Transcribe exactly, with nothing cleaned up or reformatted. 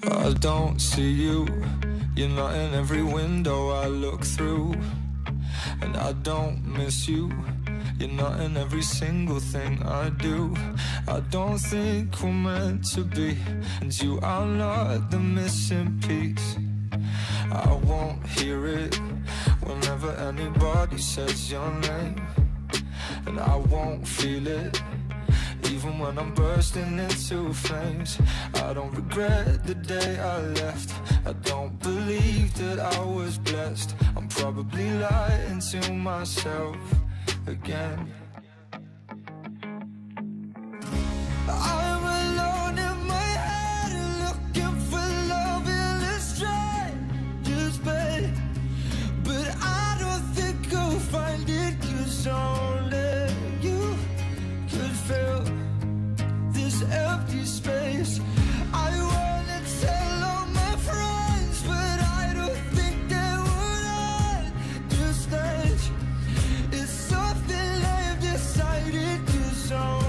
I don't see you, you're not in every window I look through. And I don't miss you, you're not in every single thing I do. I don't think we're meant to be, and you are not the missing piece. I won't hear it whenever anybody says your name, and I won't feel it even when I'm bursting into flames. I don't regret the day I left, I don't believe that I was blessed. I'm probably lying to myself again. I'm alone in my head looking for love in a stranger's bed, but I don't think I'll find it, 'cause only you could fill this empty space. I wanna tell all my friends, but I don't think they would understand. It's something I've decided to. So